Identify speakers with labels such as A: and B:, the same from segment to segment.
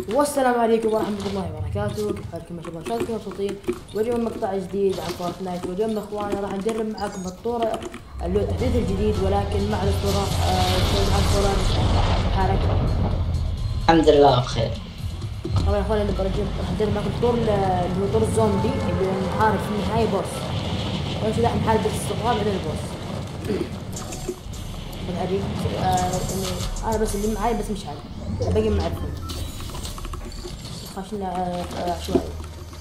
A: والسلام عليكم ورحمة الله وبركاته، كيف حالكم يا شباب؟ ان شاء الله تكونوا مبسوطين. واليوم مقطع جديد عن فورتنايت، واليوم يا اخواني راح نجرب معاكم الطورة اللي هو التحديث الجديد، ولكن مع الطورة عن الطورة حالك.
B: الحمد لله بخير.
A: طبعا يا اخواني راح نجرب معاكم الطور اللي هو طور الزومبي اللي هو نحارب في النهاية بوس. اول شيء راح نحارب بالاستغراب بعدين البوس. بنوريك انا بس اللي معاي بس مش عارف الباقي ما اعرفهم. خشنا عشوائي.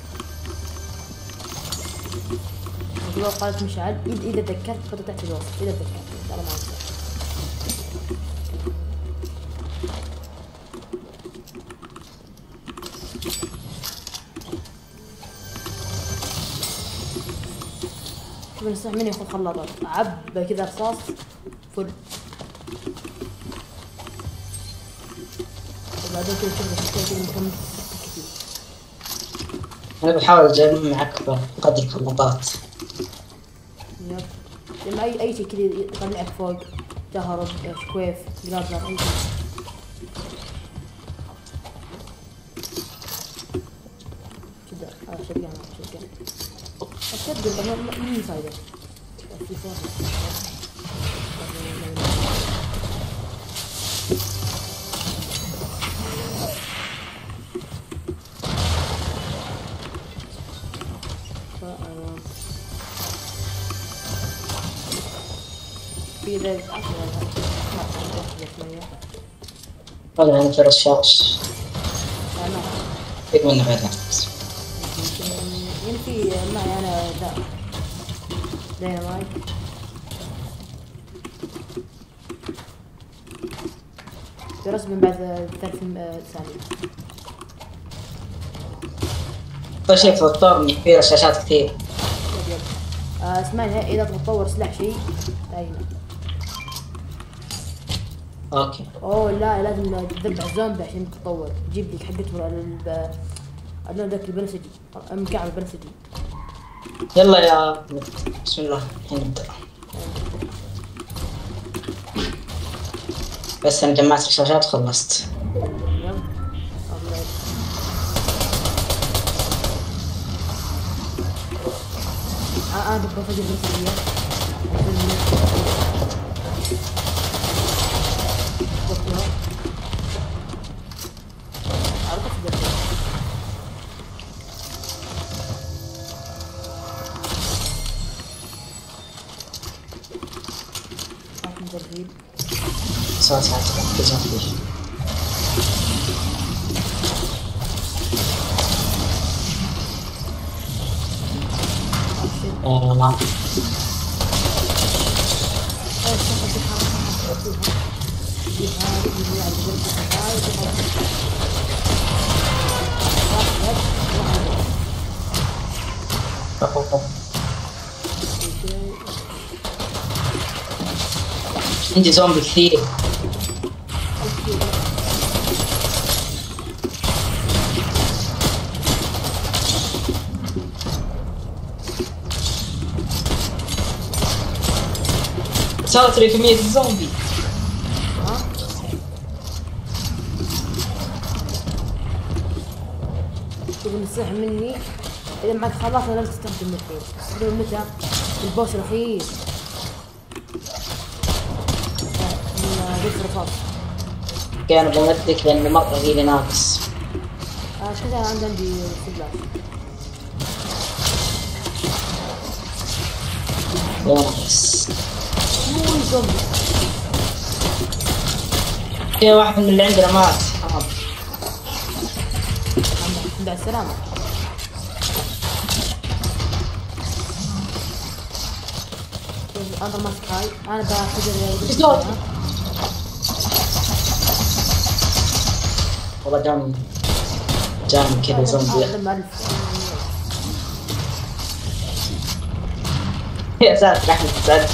A: لو قالت مشعل اذا تذكرت خطة تحت الوصف، اذا تذكرت ترى ما انسى. شوف نصح مني ياخذ خلاطات، عب كذا رصاص فل. وبعدين كذا شوف كم كثير.
B: أنا بحاول أجمع أكبر قدر خلطات.
A: يب. لما أي شيء كذا يطلعك فوق، جهرب، شكويف، جلازر، أي شيء. كذا هذا شقة الشقة مين فايدة؟ في فوق. في ذا
B: والله أنا في الرشاش.
A: أنا
B: فيك منه بعدين.
A: يمكن معي أنا داينامايت. في رسم بعد 30 ثانية.
B: أول شيء في الطور إن في رشاشات كثير.
A: يب. اسمعني، إذا تبغى تطور سلاح شيء هنا.
B: أوكي.
A: أوه لا، لازم تذبح زومبي عشان تتطور، تجيب لك حقته اللون ذاك البنفسجي، مكعب البنفسجي.
B: يلا يا بسم الله الحين نبدأ. بس أنا جمعت رشاشات وخلصت.
A: يب. الله أنا بفجر البنفسجية.
B: ساعات ركزنا فيه. نعم. عندي زومبي كثير. صارت لي كمية الزومبي.
A: شوف النصيحة مني، إذا معك خلاط لا تستخدم الحين، استخدم متى؟ البوس الأخير. من ذكر الرصاص.
B: أنا بمدك لأن مرة هي ناقص.
A: كذا عندي سلاح.
B: ناقص.
A: مو زومبي.
B: في واحد من اللي عندنا مات.
A: مع السلامة. أنا ماسك هاي، أنا بفجر.
B: والله جاني كذا زومبي. يا ساتر أحمد ساتر.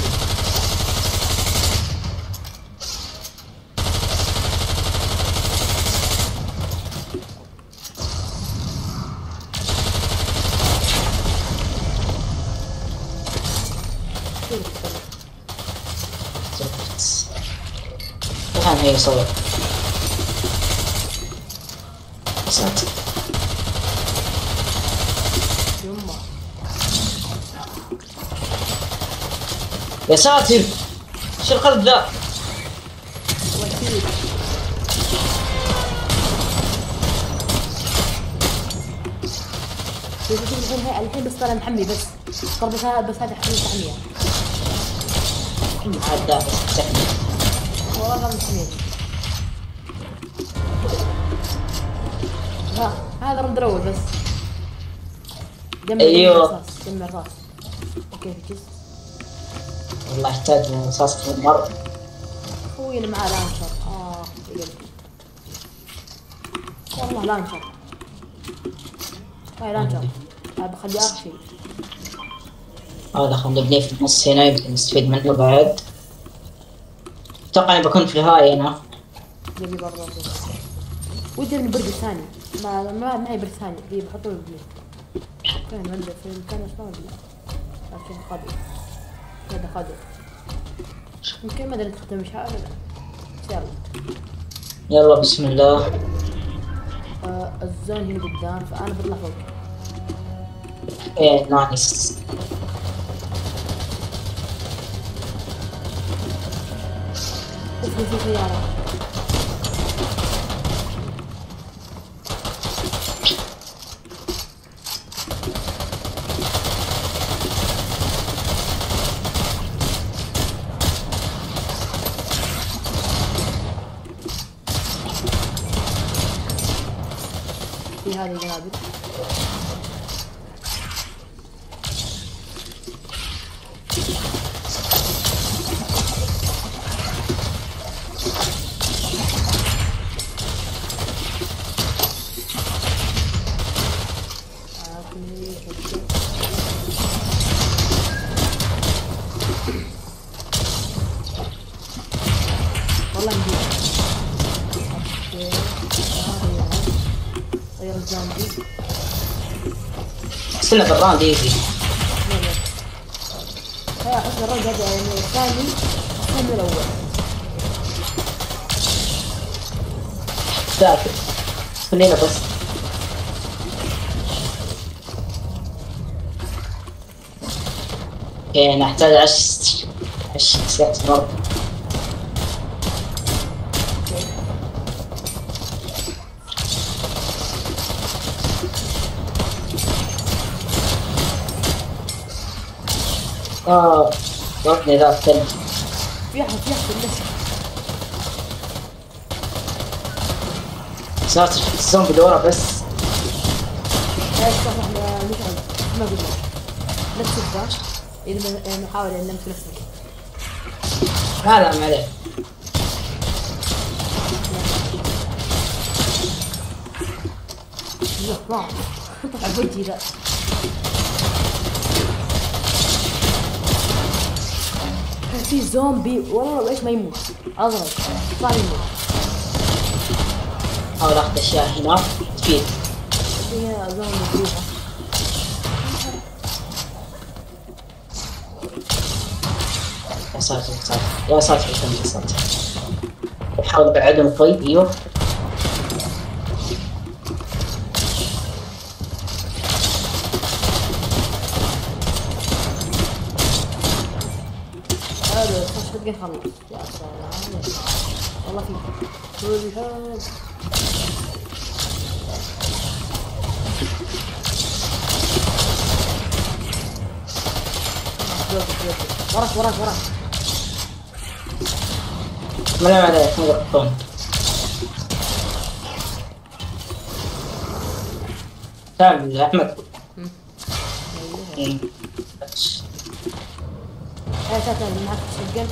B: الآن هي صور. ساتر.
A: يما
B: يا ساتر شو القلب ذا؟
A: وكيل. الحين بس طلع محمي بس بس هذا حمية تحمية.
B: عاد ذا بس تحمي.
A: والله غير محمي. هذا رد الاول بس.
B: ايوه
A: جمع الراس. اوكي جس.
B: والله احتاج رصاص مرة.
A: خوينا معاه لانشر. يقلب. والله لانشر. هاي لانشر. بخلي اخر شيء.
B: هذا خلينا نبنيه في النص هنا يمكن نستفيد منه بعد. اتوقع اني بكون في الهاي انا.
A: جيبي برا. ودي ابني برج ثاني. ما هي برج ثاني. بحطه بالبيت. فين عنده في المكان شلون لكن خادم. هذا خادم. يمكن ما ادري تختم مش عارف. يلا.
B: يلا بسم الله.
A: الزون هنا قدام فانا بطلع فوق.
B: ايه نايس.
A: في سيارة. في هذه الجنابل. والله نجيب. غير الزومبي.
B: استنى بالراوند ايزي.
A: هاي احس الرجل هذا يعني الثاني احسن من الاول.
B: ساكت. خلينا بس. اوكي نحتاج عش سلاح مرة. ضربني ذا الثلج.
A: في احد بس.
B: ساتر الزومبي اللي ورا بس.
A: هاي الصح احنا نشعل ما قلنا. نفس الباش. إذا نحاول ان نمسك نفسك.
B: لا ما عليه.
A: لا ما طلع وجهي ذا. في زومبي والله ايش ما يموت. اضرب ما يموت.
B: حاول اخذ اشياء هنا تفيد.
A: فيها زومبي فيها.
B: يا ساتر يا ساتر يا ساتر. بحاول ابعدهم شوي. ايوه
A: هذا خش بدقة خلص. يا سلام والله في كل هذا. وراك
B: ما عليك ما يقطون. تعال احمد.
A: هاي معك شتقن.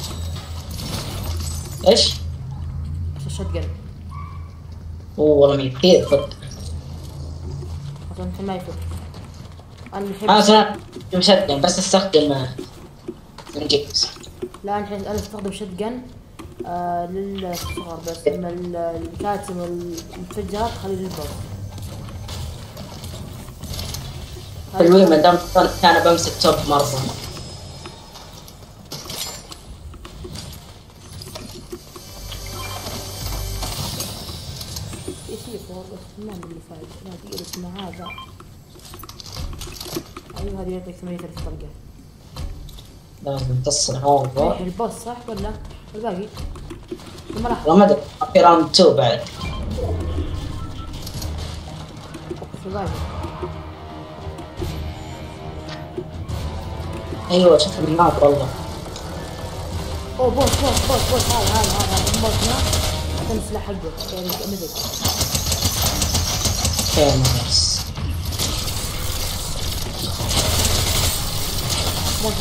B: ايش؟
A: الشتقن.
B: والله ما يفيد فك.
A: عشان انت ما يفك.
B: انا مشدن بس استخدم الجيكس.
A: لا الحين انا استخدم شتقن للصغار بس اما الكاتم والمتفجرات خلي للبوس.
B: حلوين ما دام كان بمسك توب مرة.
A: ايش فوق بس ما من اللي فايد. لا دقيقة مع هذا. ايوه هذه يعطيك 38 طلقات.
B: لازم تصل هذا.
A: البوس صح ولا الباقي؟ ثم راح
B: والله ما ادري في راوند 2 بعد.
A: الباقي.
B: ايوه شفت النار والله.
A: اوه بوس هذا البوس هنا. عشان السلاح حقه يعني مثل.
B: كاميرس.
A: موت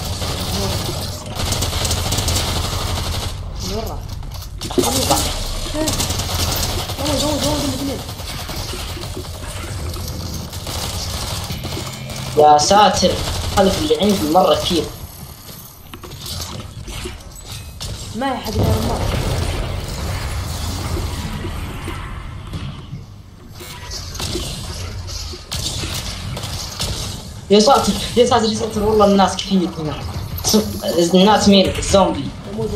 A: من ورا.
B: يا ساتر الخلف اللي عندي مرة كثير.
A: ما يحد يا
B: يا ساتر يا ساتر يا ساتر والله الناس كثير هنا. الناس مين؟ الزومبي.
A: بموت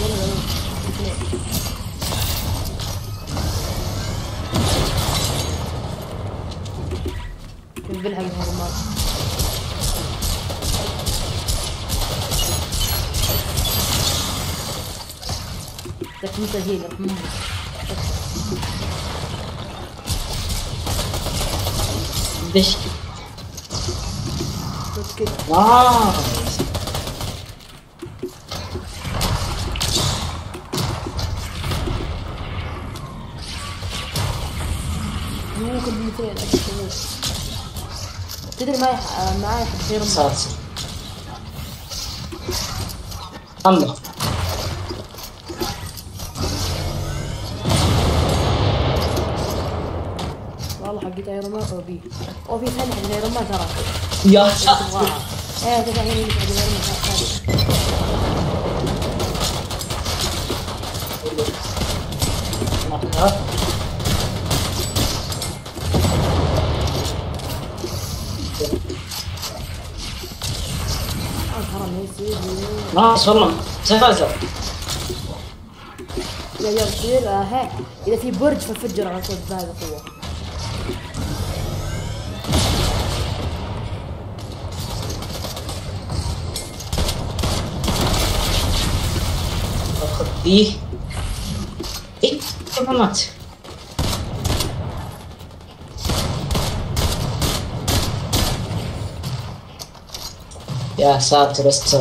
A: كيف بلحق هذا المال. تكميل تهيل رحمه.
B: ليش؟
A: بس كده. ممكن بمثلين أكيد. تدري معاي حد خير
B: ساتر. الله.
A: والله حقت ايرون مان او بي. او في ثاني حق ايرون مان ترى.
B: يا ساتر.
A: ايه تفاهمني حق ايرون مان.
B: ناقص والله تفازر.
A: يا يصير ها اذا في برج ففجر على طول بهذه القوة.
B: اخذ فيه. ايه كيف مات؟ يا ساتر استر.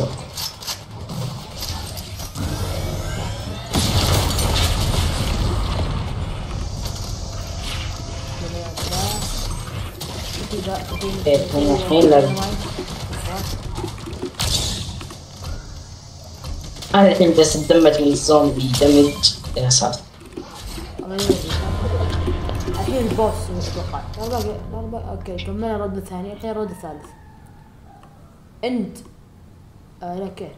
B: الحين لازم انا الحين بس اندمجت من الزومبي دمج. يا ساتر.
A: الحين البوس اتوقع. اوكي كملنا الرد الثاني. الحين الرد الثالث. انت اوكي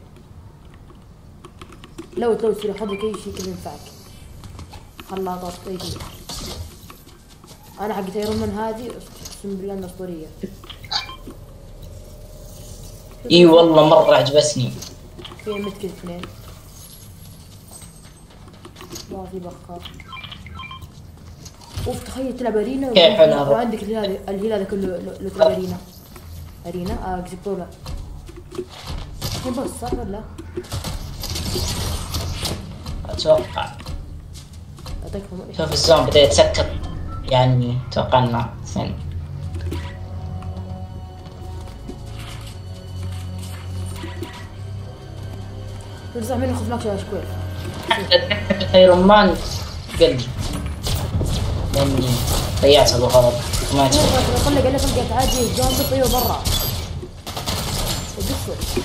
A: لو تصير خذ لك اي شيء كذا ينفعك. خلاطات اي شيء. انا حقت ايرون مان هذه اقسم بالله انها اسطوريه.
B: اي والله مره عجبتني.
A: في متكل اثنين. ما في بخار. اوف تخيل تلعب ارينا وعندك الهلال هذا كله لو تلعب ارينا اكسبلورا. الحين بس صح ولا؟
B: اتوقع.
A: اتذكر
B: شوف الزوم بدا يتسكر يعني اتوقع انه ثاني.
A: ترجع مني خذ معك شوي.
B: ايرون مان قلبي لاني ضيعته بالغلط ما ادري.
A: طلقت عادي الزومبي طيور برا. وقفل.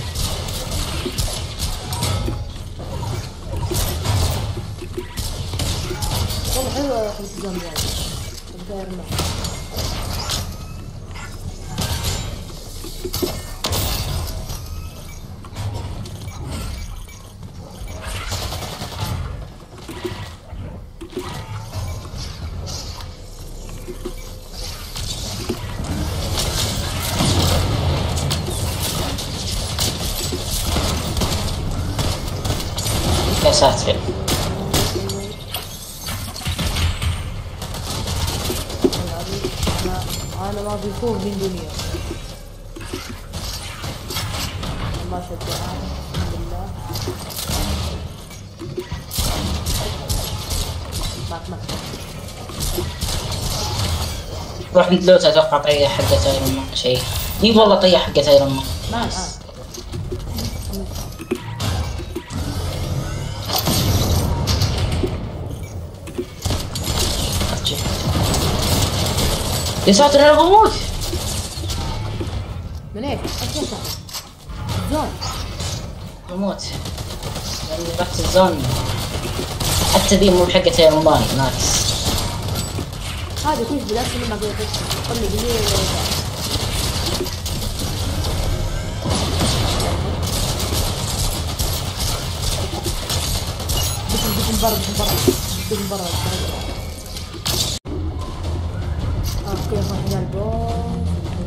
A: والله حلوة حلوة الزومبي هذه.
B: يا ساتر.
A: انا ما في خوف من دنيا. ما شد الحمد لله. مات.
B: روح لوت اتوقع طيح حقت ايرون مان شيء. اي والله طيح حقت ايرون مان.
A: مات.
B: يا ساتر انا بموت.
A: من ايش؟ ايش الزون؟
B: بموت لاني رحت الزون. حتى ذي مو بحقة ايرون مان نايس.
A: هذا كيف بلاش ما قلت قل لي قليل. بكم برا اوكي خلينا البوس.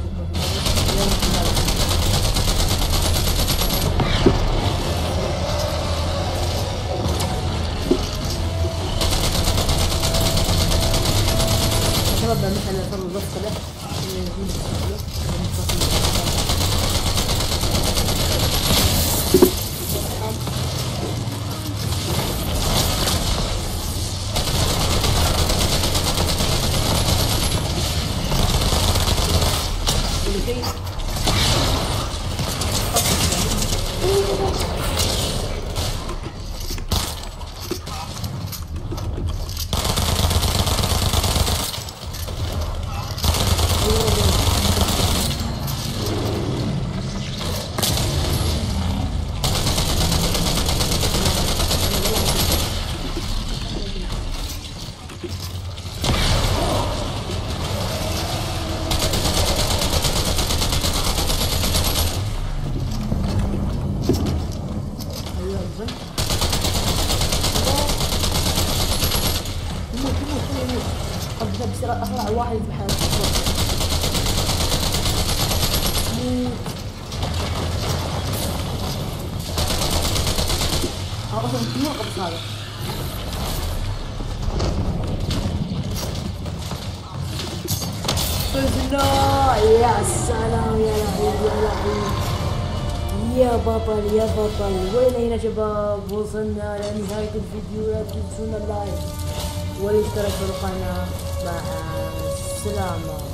A: شباب مثلا صار الضغط كذا بصير اسرع واحد بحياته. اصلا مو قبض هذا. فزنا يا سلام يا لهوي يا بطل يا بطل. وين شباب وصلنا لنهاية الفيديو. لا تنسون اللايك والاشتراك في القناة. مع السلامة.